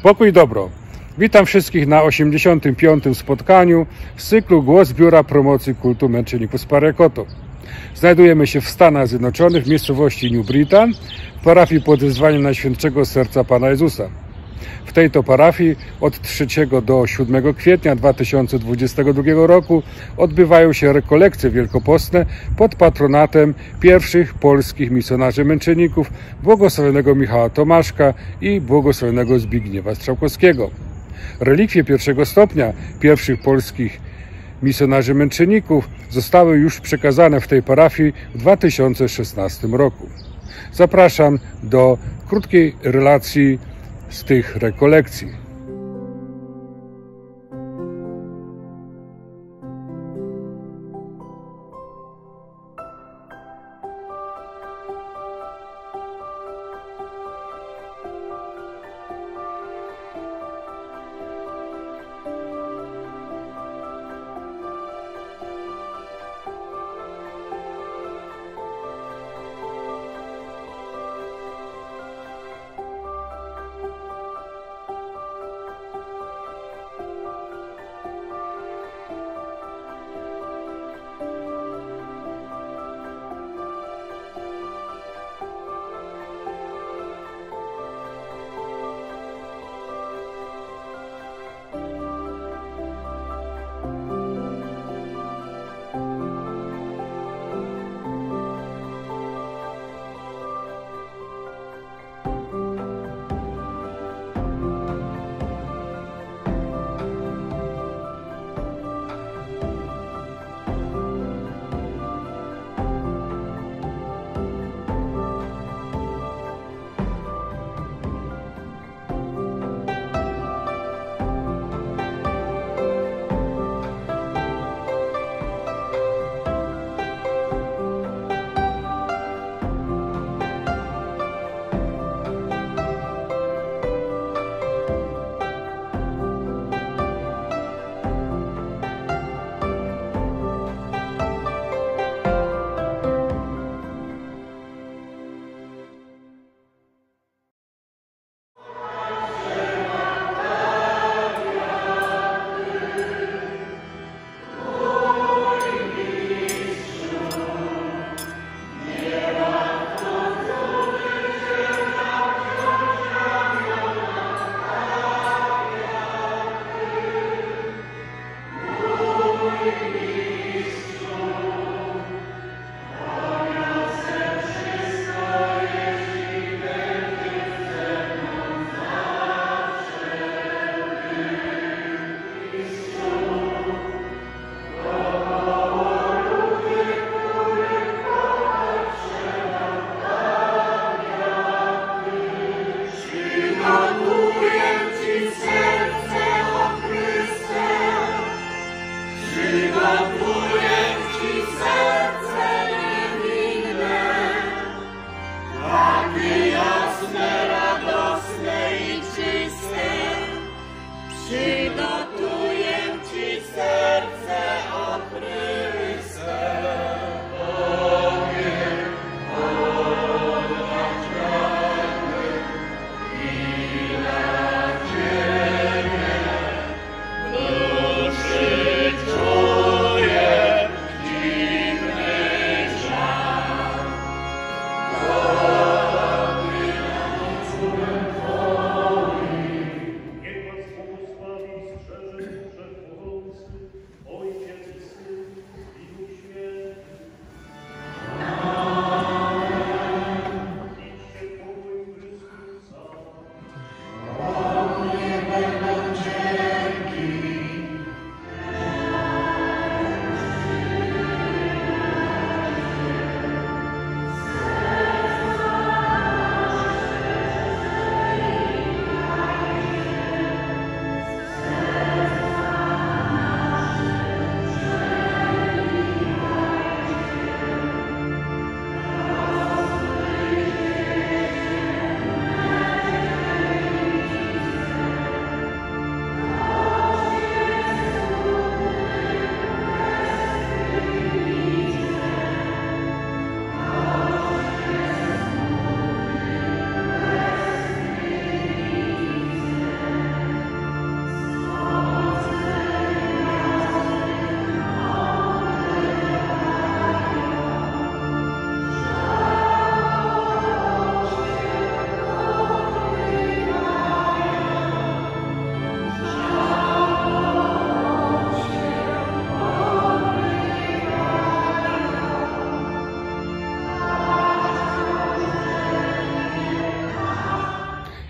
Pokój dobro. Witam wszystkich na 85. spotkaniu z cyklu Głos Biura Promocji Kultu Męczenników z Parekoto. Znajdujemy się w Stanach Zjednoczonych, w miejscowości New Britain, w parafii pod wezwaniem Najświętszego Serca Pana Jezusa. W tej to parafii od 3 do 7 kwietnia 2022 roku odbywają się rekolekcje wielkopostne pod patronatem pierwszych polskich misjonarzy męczenników, błogosławionego Michała Tomaszka i błogosławionego Zbigniewa Strzałkowskiego. Relikwie pierwszego stopnia pierwszych polskich misjonarzy męczenników zostały już przekazane w tej parafii w 2016 roku. Zapraszam do krótkiej relacji z tych rekolekcji.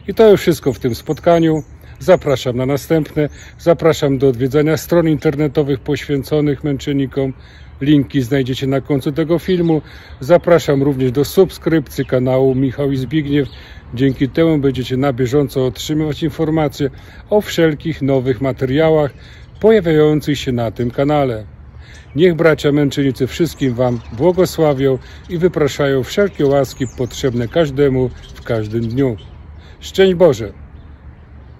I to już wszystko w tym spotkaniu. Zapraszam na następne. Zapraszam do odwiedzania stron internetowych poświęconych męczennikom. Linki znajdziecie na końcu tego filmu. Zapraszam również do subskrypcji kanału Michał i Zbigniew. Dzięki temu będziecie na bieżąco otrzymywać informacje o wszelkich nowych materiałach pojawiających się na tym kanale. Niech bracia męczennicy wszystkim Wam błogosławią i wypraszają wszelkie łaski potrzebne każdemu w każdym dniu. Szczęść Boże!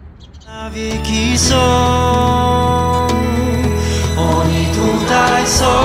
Na wieki są, oni tutaj są.